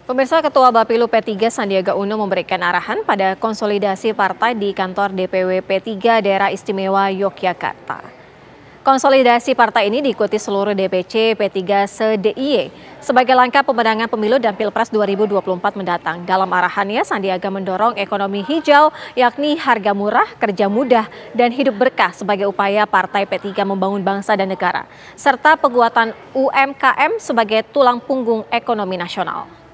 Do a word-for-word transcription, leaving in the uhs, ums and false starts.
Pemirsa, Ketua Bapilu P tiga Sandiaga Uno memberikan arahan pada konsolidasi partai di kantor D P W P tiga Daerah Istimewa Yogyakarta. Konsolidasi partai ini diikuti seluruh D P C P tiga se-D I Y sebagai langkah pemenangan pemilu dan Pilpres dua ribu dua puluh empat mendatang. Dalam arahannya, Sandiaga mendorong ekonomi hijau, yakni harga murah, kerja mudah, dan hidup berkah sebagai upaya Partai P tiga membangun bangsa dan negara, serta penguatan U M K M sebagai tulang punggung ekonomi nasional.